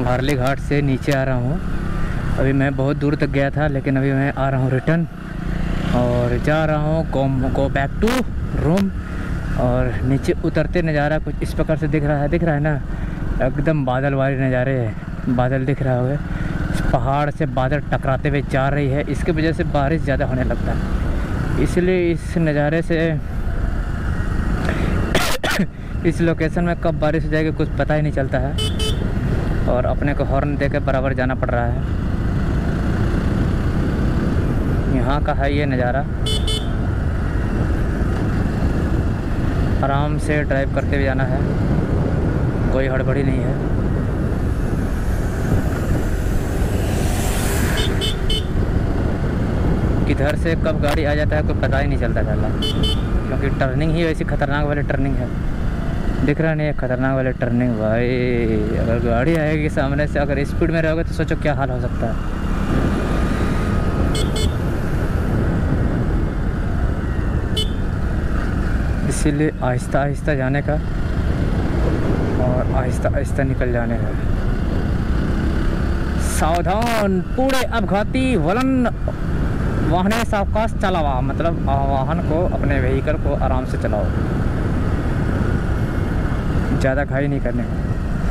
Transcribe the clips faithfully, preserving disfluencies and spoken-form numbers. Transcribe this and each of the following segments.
वारली घाट से नीचे आ रहा हूँ। अभी मैं बहुत दूर तक गया था, लेकिन अभी मैं आ रहा हूँ रिटर्न और जा रहा हूँ go go back to room. और नीचे उतरते नज़ारा कुछ इस प्रकार से दिख रहा है दिख रहा है ना, एकदम बादल वाले नज़ारे हैं। बादल दिख रहा है, पहाड़ से बादल टकराते हुए जा रही है, इसकी वजह से बारिश ज़्यादा होने लगता है। इसलिए इस नज़ारे से इस लोकेशन में कब बारिश हो जाएगी कुछ पता ही नहीं चलता है, और अपने को हॉर्न देकर बराबर जाना पड़ रहा है। यहाँ का है ये नज़ारा, आराम से ड्राइव करते हुए जाना है, कोई हड़बड़ी नहीं है। किधर से कब गाड़ी आ जाता है कोई पता ही नहीं चलता चला, क्योंकि टर्निंग ही वैसी खतरनाक वाली टर्निंग है। दिख रहा नहीं है खतरनाक वाली टर्निंग भाई। अगर गाड़ी आएगी सामने से, अगर स्पीड में रहोगे तो सोचो क्या हाल हो सकता है। इसीलिए आहिस्ता आहिस्ता जाने का और आहिस्ता आहिस्ता निकल जाने का। सावधान, पूरे अपघाती वलन वाहने सावकाश चलावा, मतलब वाहन को, अपने व्हीकल को आराम से चलाओ, ज़्यादा घाई नहीं करने का।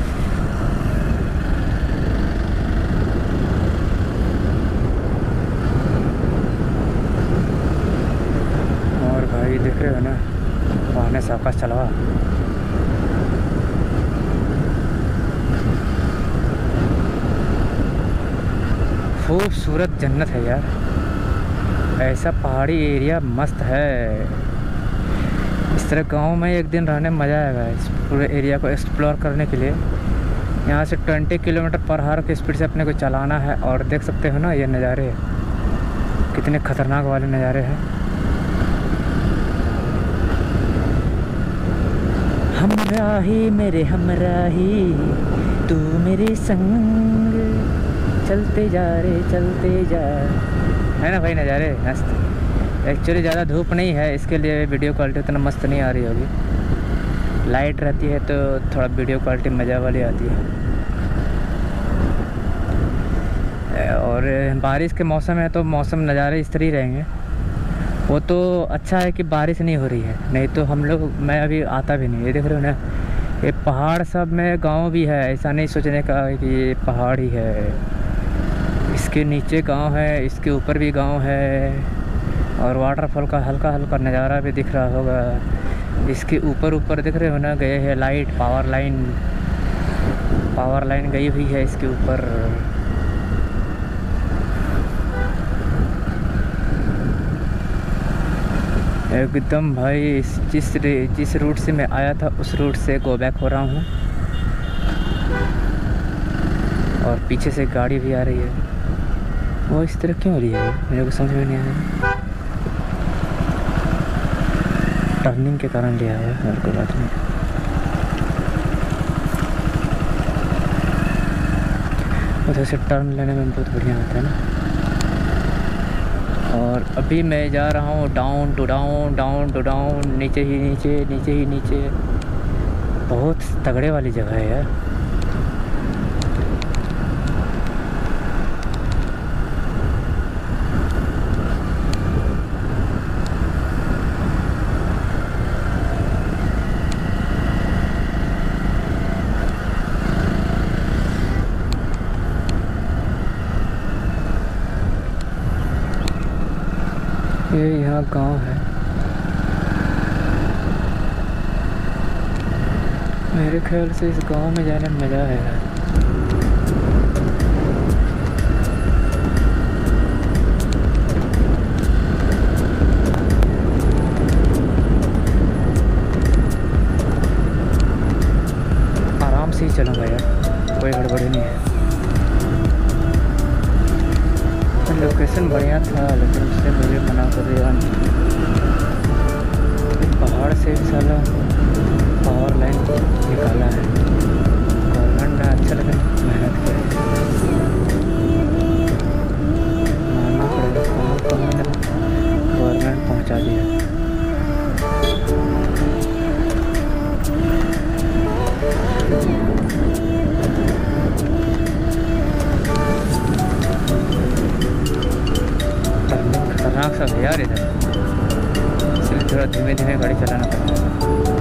और भाई देख रहे हो ना, वाहने सावकाश चलावा। खूबसूरत जन्नत है यार, ऐसा पहाड़ी एरिया मस्त है। इस तरह गांव में एक दिन रहने में मज़ा आएगा। इस पूरे एरिया को एक्सप्लोर करने के लिए यहाँ से बीस किलोमीटर पर आवर की स्पीड से अपने को चलाना है। और देख सकते हो ना ये नज़ारे कितने ख़तरनाक वाले नज़ारे हैं। हमराही मेरे हमराही, तू मेरे संग, चलते जा रे चलते जा, है ना भाई नज़ारे मस्त। एक्चुअली ज़्यादा धूप नहीं है, इसके लिए वीडियो क्वालिटी उतना मस्त नहीं आ रही होगी। लाइट रहती है तो थोड़ा वीडियो क्वालिटी मज़ा वाली आती है। और बारिश के मौसम है तो मौसम नज़ारे इस तरह ही रहेंगे। वो तो अच्छा है कि बारिश नहीं हो रही है, नहीं तो हम लोग, मैं अभी आता भी नहीं। ये देख रहे हो ना, ये पहाड़ सब में गाँव भी है, ऐसा नहीं सोचने का कि ये पहाड़ ही है। इसके नीचे गांव है, इसके ऊपर भी गांव है, और वाटरफॉल का हल्का हल्का नज़ारा भी दिख रहा होगा। इसके ऊपर ऊपर दिख रहे हो ना, गए हैं light, power line power line गई हुई है इसके ऊपर। एकदम भाई जिस जिस रूट से मैं आया था उस रूट से गो बैक हो रहा हूँ। और पीछे से गाड़ी भी आ रही है, वो इस तरह क्यों हो रही है मेरे को समझ में नहीं आया। टर्निंग के कारण लिया है, और कोई बात नहीं। उधर से टर्न लेने में बहुत बढ़िया होता है ना। और अभी मैं जा रहा हूँ down to down down to down, नीचे ही नीचे नीचे ही नीचे। बहुत तगड़े वाली जगह है यार। ये यहाँ गांव है, मेरे ख्याल से इस गांव में जाने में मज़ा है। आराम से ही चलूँगा यार, कोई गड़बड़ी नहीं है। लोकेशन बढ़िया था लेकिन उसने मुझे मना कर दिया। पहाड़ से साला पावर लाइन निकाला है गवर्नमेंट ने, अच्छा लगा मेहनत की, मानना पड़ेगा। कहाँ कहाँ गवर्नमेंट पहुँचा दिया। धीमे धीमे गाड़ी चलाना पड़ता है।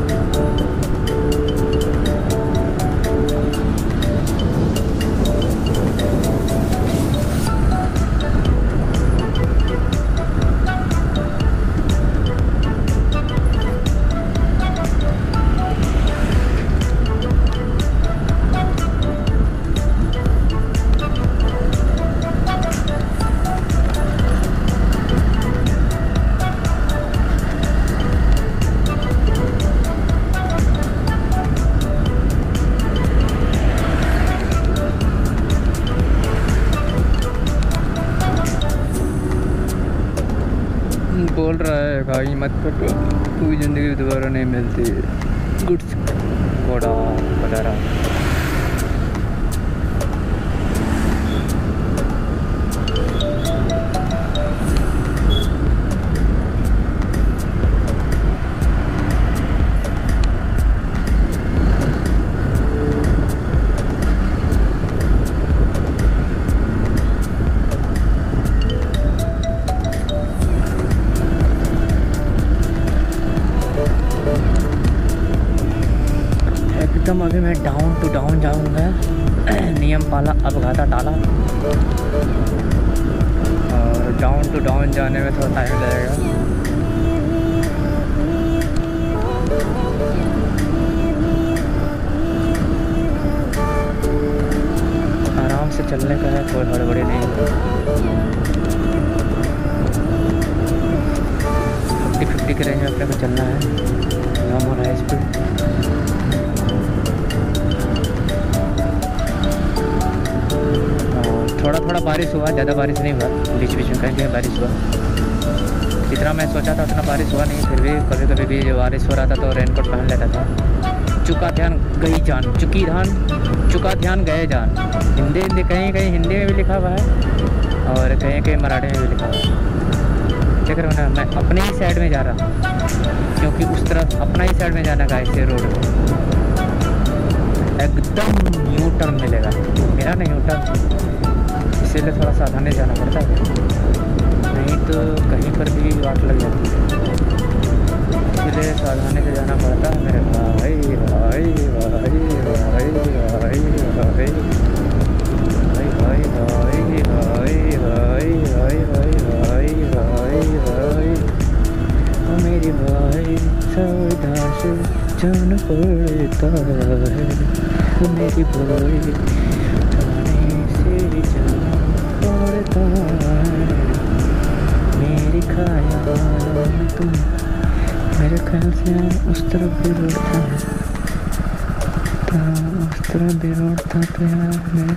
बोल रहा है भाई मत कटो, कोई ज़िंदगी दोबारा नहीं मिलती। गुड्स घोड़ा वगैरह। एकदम अभी मैं डाउन टू डाउन जाऊंगा। नियम पाला अब घाटा डाला, और डाउन टू डाउन जाने में थोड़ा टाइम लगेगा। आराम से चलने का है, कोई हड़बड़ी नहीं है। फिफ्टी फिफ्टी के रेंज में अपने को चलना है, नॉर्मल हाई स्पीड। थोड़ा थोड़ा बारिश हुआ, ज़्यादा बारिश नहीं हुआ, बीच बीच में कहीं कहीं बारिश हुआ। जितना मैं सोचा था उतना बारिश हुआ नहीं, फिर भी कभी कभी भी जो बारिश हो रहा था तो रेनकोट पहन लेता था। चुका ध्यान गई जान, चुकी धान चुका ध्यान गए जान। हिंदी हिंदी कहीं कहीं हिंदी में भी लिखा हुआ है और कहीं कहीं मराठी में भी लिखा हुआ है। देख रहे हो ना, मैं अपने ही साइड में जा रहा हूँ, क्योंकि उस तरफ अपना ही साइड में जाना का इसे रोड एकदम यू टर्न मिलेगा, मेरा नहीं यू टर्न, इसीलिए थोड़ा सावधानी जाना पड़ता है, नहीं तो कहीं पर भी वाट लग जाती है। इसलिए सावधानी से जाना पड़ता है मेरे भाई भाई भाई भाई भाई भाई भाई भाई भाई भाई भाई भाई भाई भाई मेरी भाई सावधान से जाना पड़ता है मेरी भाई, पड़ता है मेरी ख्याल में तुम, मेरे ख्याल से उस तरफ भी रोड था, उस तरफ भी रोड था तो यार मैं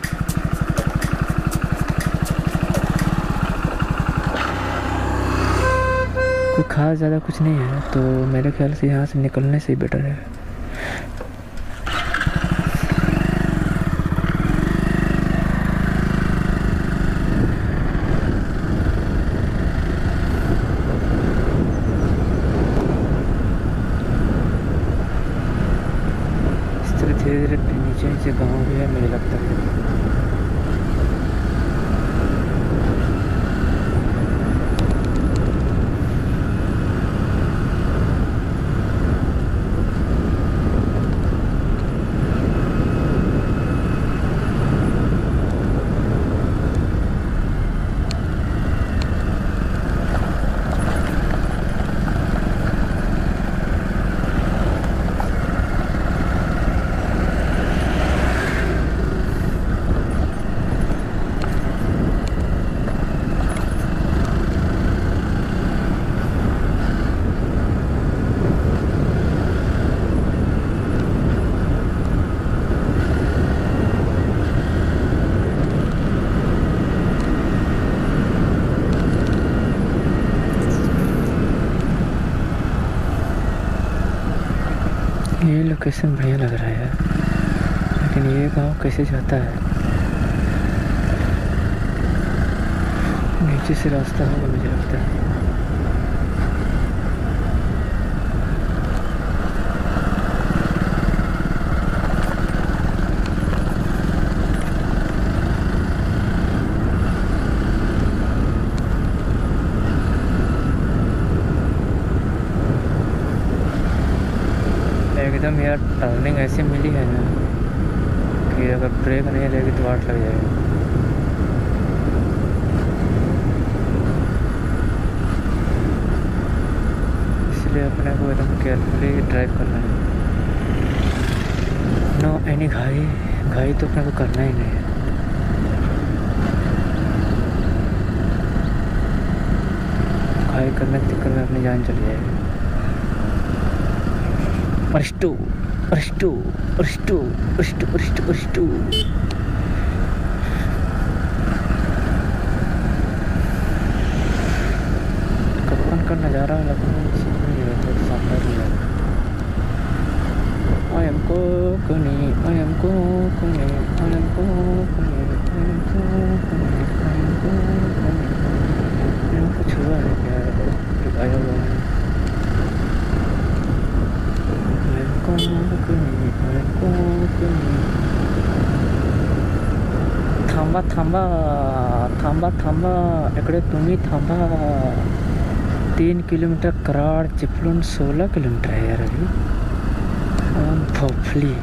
कोई खास ज़्यादा कुछ नहीं है, तो मेरे ख्याल से यहाँ से निकलने से ही बेटर है। धीरे धीरे नीचे नीचे गाँव भी है मुझे लगता है। ये लोकेशन बढ़िया लग रहा है, लेकिन ये गांव कैसे जाता है? नीचे से रास्ता होगा मुझे लगता है। टर्निंग ऐसी मिली है ना कि अगर ब्रेक नहीं रहेगी तो वाट लग जाएगी। इसलिए अपने को एकदम केयरफुली ड्राइव करना है। नो एनी घाई घाई तो अपने को करना ही नहीं है। घाई करने के चक्कर में अपनी जान चली जाएगी। अरिस्टो अरिस्टो अरिस्टो अरिस्टो अरिस्टो अरिस्टो कप्पन का नज़ारा लगता है शानदार ही लगा। I am Konkani I am Konkani I am Konkani I am Konkani I am Konkani. कुछ हुआ है क्या? आया हुआ है। थांबा थांबा थांबा थांबा इकडे तुम्ही थांबा। तीन किलोमीटर कराड चिपळूण सोलह किलोमीटर है यार अभी। भोफली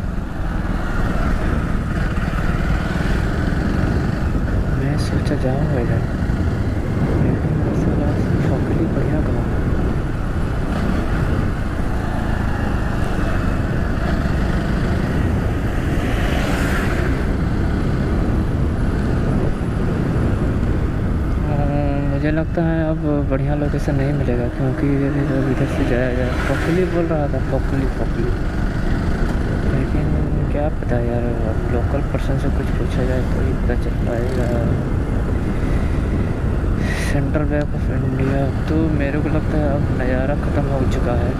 मैं सोचा जाऊँगा इधर, लेकिन भोफली बढ़िया गाँव। मुझे लगता है अब बढ़िया लोकेशन नहीं मिलेगा, क्योंकि इधर से जाया जाए। पोखली बोल रहा था, पोखली पोखली, लेकिन क्या पता यार, लोकल पर्सन से कुछ पूछा जाए तो ही पता चल पाएगा। सेंट्रल बैंक ऑफ इंडिया तो मेरे को लगता है अब नज़ारा ख़त्म हो चुका है,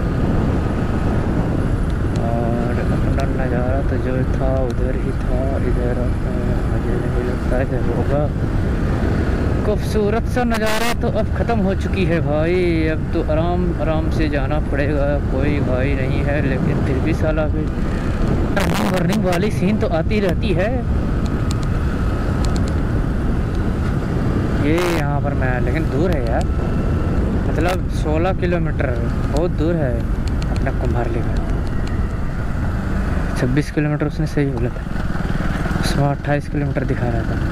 और अपना नज़ारा तो जो था उधर ही था। इधर मुझे नहीं लगता है होगा। खूबसूरत सा नज़ारा तो अब ख़त्म हो चुकी है भाई। अब तो आराम आराम से जाना पड़ेगा, कोई भाई नहीं है, लेकिन फिर भी साला भी टर्निंग वर्निंग वाली सीन तो आती रहती है। ये यहाँ पर मैं, लेकिन दूर है यार, मतलब सोलह किलोमीटर बहुत दूर है अपना कुम्हारली में। छब्बीस किलोमीटर उसने सही बोला था, उसमें अट्ठाईस किलोमीटर दिखा रहा था।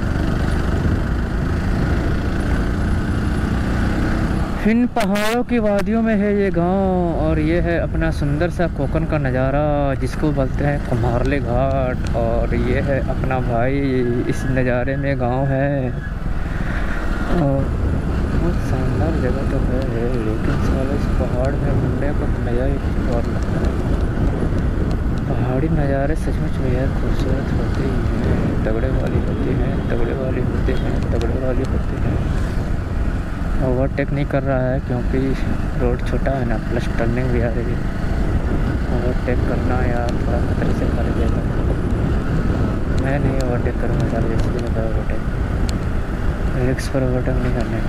इन पहाड़ों की वादियों में है ये गांव, और ये है अपना सुंदर सा कोकन का नज़ारा जिसको बोलते हैं कुम्हारली घाट। और ये है अपना भाई, इस नज़ारे में गांव है, और बहुत शानदार जगह तो है, लेकिन साला इस पहाड़ में घूमने को मज़ा ही कुछ और लगता है। पहाड़ी नज़ारे सचमुच में यार खूबसूरत होते ही हैं, तगड़े वाली होते हैं, तगड़े वाली होते हैं, तगड़े वाली होते हैं। ओवरटेक नहीं कर रहा है क्योंकि रोड छोटा है ना, प्लस टर्निंग भी आ रही है। ओवरटेक करना यार थोड़ा खतरे से कर देगा। मैं नहीं ओवरटेक करूँगा सारे, जैसे भी मैं ओवरटेक रिक्स पर ओवरटेक नहीं करने।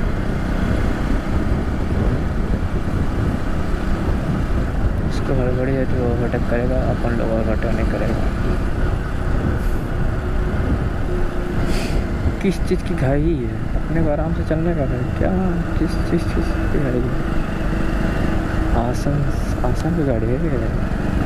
उसको हड़बड़ी है तो ओवरटेक करेगा, अपन लोग ओवरटेक नहीं करेगा। किस चीज़ की घाई है? अपने को आराम से चलने का है क्या? किस चीज़ चीज़ की घाई है? आसान आसान की गाड़ी है।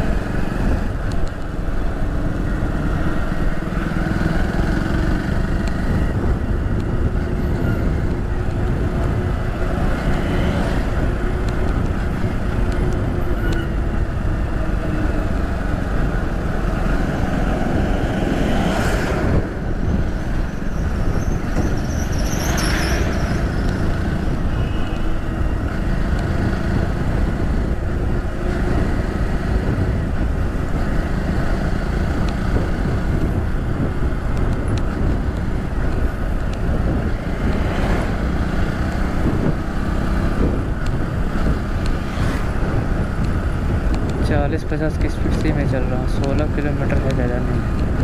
चालीस पचास की स्पीड से मैं चल रहा हूँ। सोलह किलोमीटर है, ज़्यादा नहीं,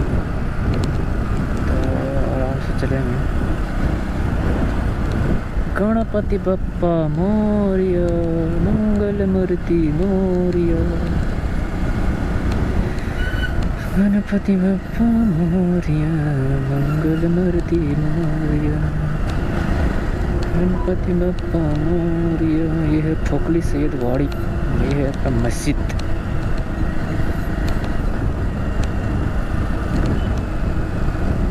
तो आराम से चलेंगे। गणपति बप्पा मोरिया, मंगल मूर्ति मोरिया, गणपति बप्पा मोरिया, मंगल मूर्ति मोरिया, गणपति बप्पा मोरिया। ये है फोकली सैयद वाड़ी, ये है अपना मस्जिद।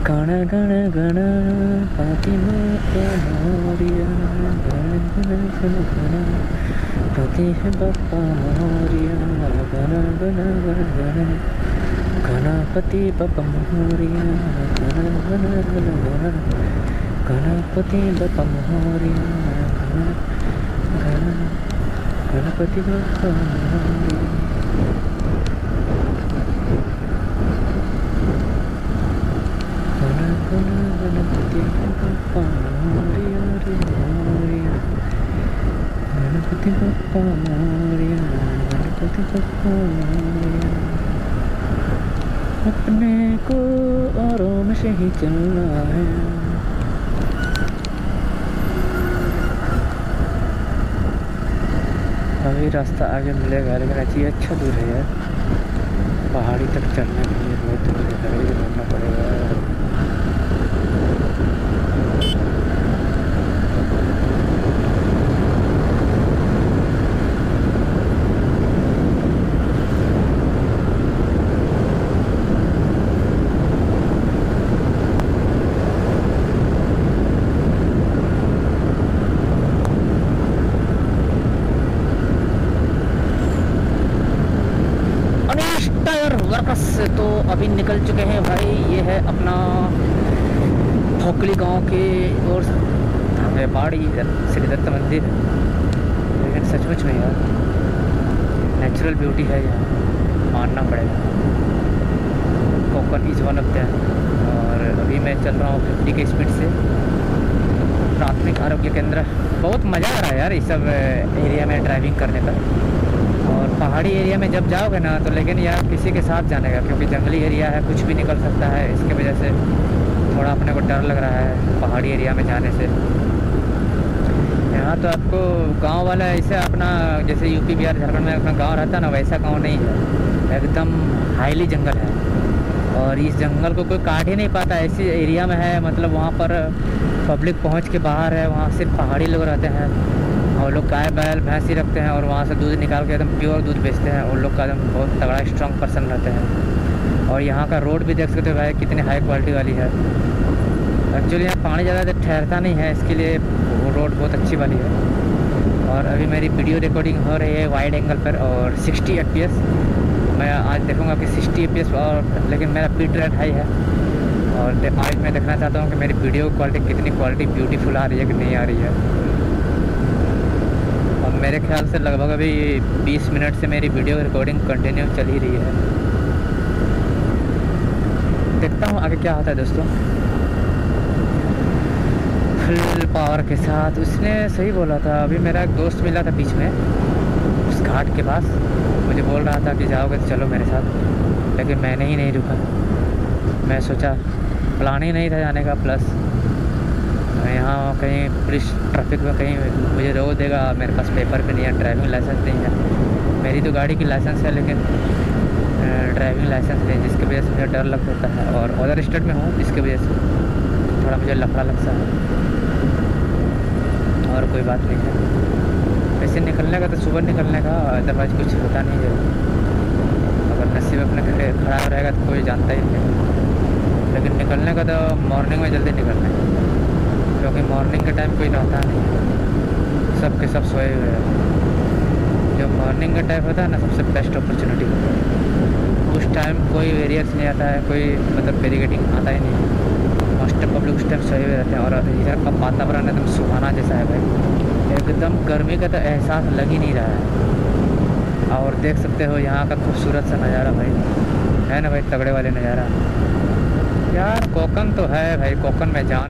गण गण गणपति बप्पा मोरिया, गण गण गण गणपति बप्पा मोरिया, गण गण गण गण गणपति बप्पा मोरिया, गण गण गण गण गणपति बप्पा मोरिया, गण गण गणपति बप्पा मोरिया। गणपति बप्पा मोरिया रे मोरिया, गणपति बप्पा मोरिया, गणपति बप्पा मोरिया। अपने को आराम से ही चलना है। अभी रास्ता आगे मिलेगा लेकिन अच्छी अच्छा दूर है यार, पहाड़ी तक चढ़ने के लिए बहुत दूर घूमना पड़ेगा। वर्कस तो अभी निकल चुके हैं भाई। ये है अपना भोकली गांव के और हमें पहाड़ी श्री दत्त मंदिर, लेकिन सचमुच में यार नेचुरल ब्यूटी है यहाँ, मानना पड़ेगा। Konkan is one of them. और अभी मैं चल रहा हूँ फिफ्टी के स्पीड से प्राथमिक आरोग्य केंद्र। बहुत मज़ा आ रहा है यार इस सब एरिया में ड्राइविंग करने का। और पहाड़ी एरिया में जब जाओगे ना तो लेकिन यार किसी के साथ जाने का, क्योंकि जंगली एरिया है, कुछ भी निकल सकता है। इसके वजह से थोड़ा अपने को डर लग रहा है पहाड़ी एरिया में जाने से। यहाँ तो आपको गांव वाला ऐसे अपना जैसे यूपी बिहार झारखंड में अपना गांव रहता है ना, वैसा गांव नहीं है, एकदम हाईली जंगल है। और इस जंगल को कोई काट ही नहीं पाता, ऐसी एरिया में है। मतलब वहाँ पर पब्लिक पहुँच के बाहर है, वहाँ सिर्फ पहाड़ी लोग रहते हैं और लोग गाय बैल भैंस ही रखते हैं और वहाँ से दूध निकाल के एकदम प्योर दूध बेचते हैं। और लोग का एकदम बहुत तगड़ा स्ट्रॉन्ग पर्सन रहते हैं। और यहाँ का रोड भी देख सकते हो भाई कितनी हाई क्वालिटी वाली है। एक्चुअली यहाँ पानी ज़्यादा देर ठहरता नहीं है, इसके लिए वो रोड बहुत अच्छी वाली है। और अभी मेरी वीडियो रिकॉर्डिंग हो रही है वाइड एंगल पर और सिक्सटी एफ पी एस। मैं आज देखूँगा कि सिक्सटी एफ पी एस और, लेकिन मेरा बिट रेट हाई है। और आज मैं देखना चाहता हूँ कि मेरी वीडियो क्वालिटी कितनी क्वालिटी ब्यूटीफुल आ रही है कि नहीं आ रही है। और मेरे ख्याल से लगभग अभी बीस मिनट से मेरी वीडियो रिकॉर्डिंग कंटिन्यू चल ही रही है। देखता हूँ आगे क्या होता है दोस्तों। फुल पावर के साथ। उसने सही बोला था, अभी मेरा एक दोस्त मिला था बीच में उस घाट के पास, मुझे बोल रहा था कि जाओगे तो चलो मेरे साथ, लेकिन मैंने ही नहीं रुका। मैं सोचा प्लान ही नहीं था जाने का। प्लस यहाँ कहीं पुलिस ट्रैफिक में कहीं मुझे रोक देगा, मेरे पास पेपर भी नहीं है, ड्राइविंग लाइसेंस नहीं है। मेरी तो गाड़ी की लाइसेंस है लेकिन ड्राइविंग लाइसेंस नहीं, जिसकी वजह से मुझे डर लग सकता है। और अदर स्टेट में हूँ, इसकी वजह से थोड़ा मुझे लफड़ा लगता है। और कोई बात नहीं है। वैसे निकलने का तो सुबह निकलने का, अदरवाइज कुछ होता नहीं है। अगर नसीब अपने खड़ा रहेगा तो कोई जानता ही नहीं। लेकिन निकलने का तो मॉर्निंग में जल्दी निकलना है, क्योंकि मॉर्निंग के टाइम कोई रहता नहीं, सब के सब सोए हुए हैं। जो मॉर्निंग का टाइम होता है ना, सबसे बेस्ट अपॉर्चुनिटी होता है। उस टाइम कोई वेरियर्स नहीं आता है, कोई मतलब बैरिकेडिंग आता ही नहीं। मोस्ट पब्लिक उस टाइम सोए हुए रहते हैं। और इधर का वातावरण एकदम सुहाना जैसा है भाई, एकदम गर्मी का तो एहसास लग ही नहीं रहा है। और देख सकते हो यहाँ का खूबसूरत सा नज़ारा भाई, है ना भाई, तगड़े वाले नज़ारा यार। कोकन तो है भाई, कोकन में जान